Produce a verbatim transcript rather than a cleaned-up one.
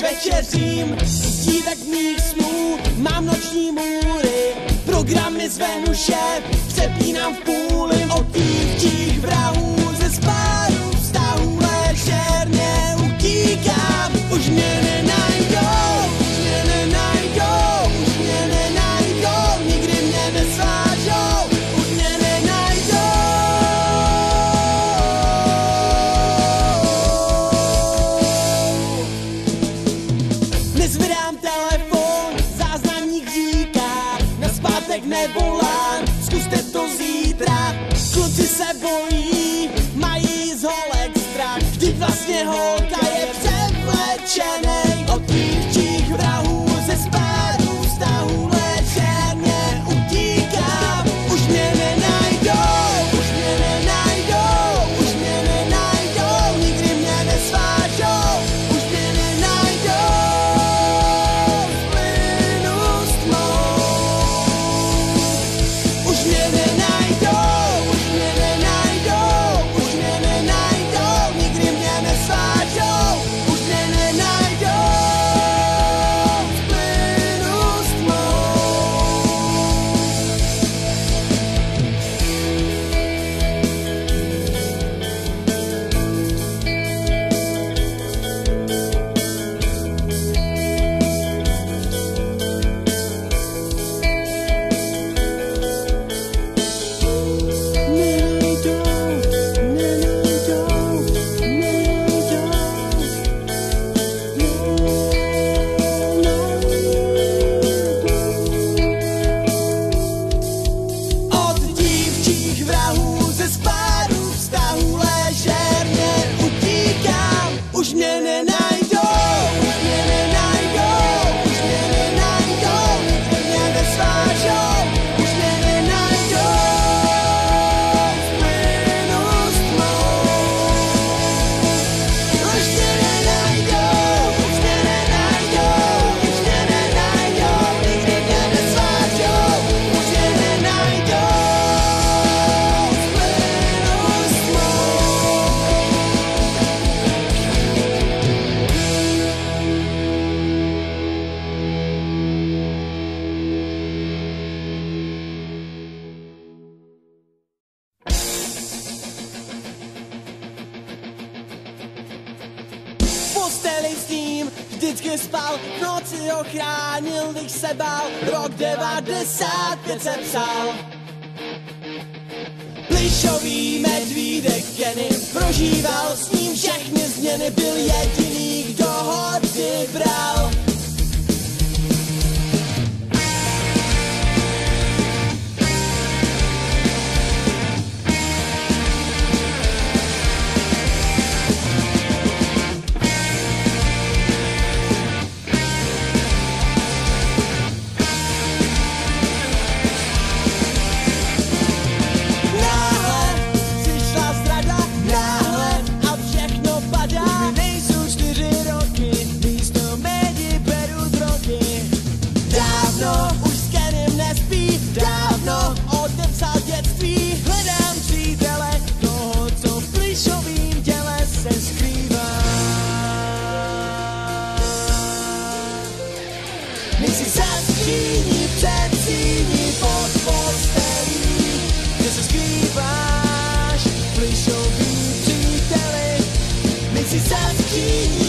večeřím. Z dívek mých snů mám noční můry, programy z Venuše přepínám v půli. Od dívčích vrahů ze spáru vztahů ležerně utíkám. Už mě nenajdou, už mě nenajdou, už mě nenajdou, nikdy mě nesvážou, už mě nenajdou. Nezvedám telefon, záznamník říká, na zpátek nevolám, zkuste to zítra. Kluci se bojí, mají z holek strach, vždyť vlastně holka je převlečenej. Od dívčích vrahů ze spáru vztahů ležerně utíkám. Už mě nenajdou, už mě nenajdou, už mě nenajdou, nikdy mě nesvážou, už mě nenajdou. Splynu s tmou. Už mě nenajdou, už mě nenajdou, už mě nenajdou, nikdy mě nesvážou, už mě nenajdou. Splynu s tmou. Od dívčích vrahů ze spáru vztahů ležerně utíkám. Už mě nenajdou, už mě nenajdou, už mě nenajdou, nikdy mě nesvážou, už mě nenajdou. Splynu s tmou. Už mě nenajdou, už mě nenajdou, už mě nenajdou, nikdy mě nesvážou, už mě nenajdou. Splynu s tmou. V posteli s ním vždycky spal, v noci ho chránil, když se bál. Rok devadesát pět se psal. Plišový medvídek Kenny prožíval s ním všechny změny, byl jediný, kdo ho vybral. Náhle přišla zrada, náhle a všechno padá. Nejsou čtyři roky, místo médií beru drogy. Dávno už s Kenem nespí, dávno odepsal dětství. Hledám přítele, toho, co v plišovým těle se skrývá. Nejsi za skříní, před síní, pod postelí, kde se skrýváš, plišový příteli. Nejsi za skříní,